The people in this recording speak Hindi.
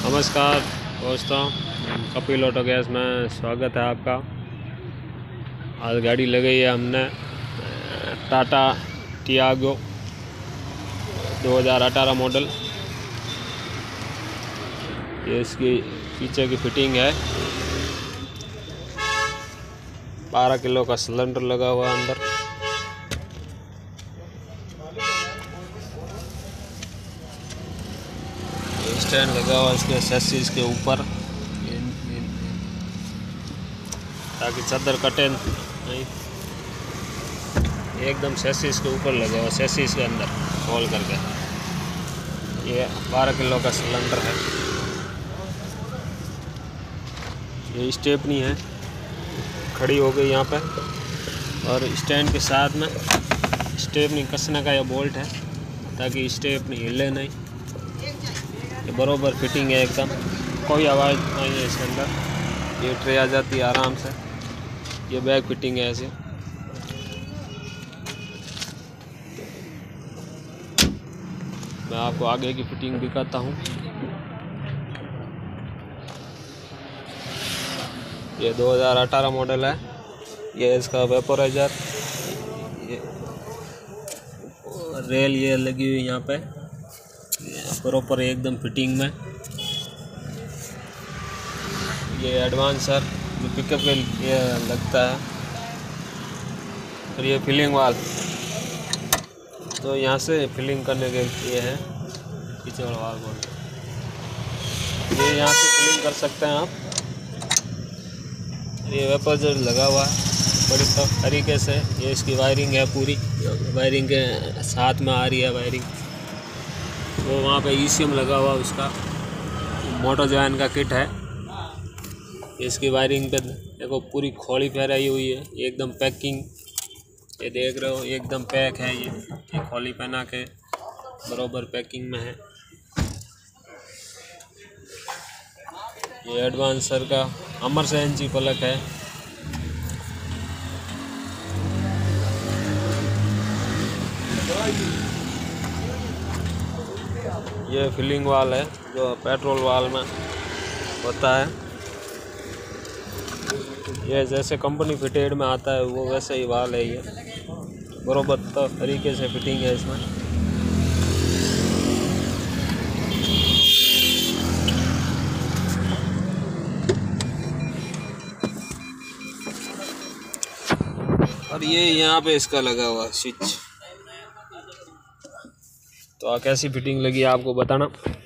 नमस्कार दोस्तों, कपिल ऑटो गैस में स्वागत है आपका। आज गाड़ी लगाई है हमने टाटा टियागो 2018 मॉडल। ये इसकी पीछे की फिटिंग है। 12 किलो का सिलेंडर लगा हुआ है अंदर। स्टैंड लगा हुआ इसके चैसिस के ऊपर, ताकि चादर कटे नहीं। एकदम चैसिस के ऊपर लगा हुआ, चैसिस के अंदर खोल करके। ये 12 किलो का सिलेंडर है। ये स्टेपनी है, खड़ी हो गई यहाँ पे। और स्टैंड के साथ में स्टेपनी कसने का यह बोल्ट है, ताकि स्टेपनी हिले नहीं। ये बरोबर फिटिंग है एकदम, कोई आवाज़ नहीं है इसके अंदर। ये ट्रे आ जाती है आराम से। ये बैग फिटिंग है ऐसे। मैं आपको आगे की फिटिंग दिखाता हूँ। ये 2018 मॉडल है। ये इसका वेपोराइजर, ये रेल ये लगी हुई यहाँ पे प्रॉपर एकदम फिटिंग में। ये एडवांसर पिकअप के लिए लगता है। और ये फिलिंग वाल, तो यहाँ से फिलिंग करने के लिए है। पीछे वाला वाल बोल, ये यहाँ से फिलिंग कर सकते हैं आप। ये वेपोराइजर लगा हुआ है बड़ी तरीके से। ये इसकी वायरिंग है, पूरी वायरिंग के साथ में आ रही है वायरिंग। वो वहाँ पे ECM लगा हुआ उसका, मोटर जॉइन का किट है। इसकी वायरिंग पे देखो पूरी खोली फहराई हुई है, एकदम पैकिंग। ये देख रहे हो एकदम पैक है। ये खोली पहना के बरोबर पैकिंग में है। ये एडवांसर का अमर CNG पलक है। ये फिलिंग वाल है जो पेट्रोल वाल में होता है। ये जैसे कंपनी फिटेड में आता है वो वैसे ही वाल है। ये बरोबर तो तरीके से फिटिंग है इसमें। और ये यहाँ पे इसका लगा हुआ स्विच। तो कैसी फिटिंग लगी आपको बताना।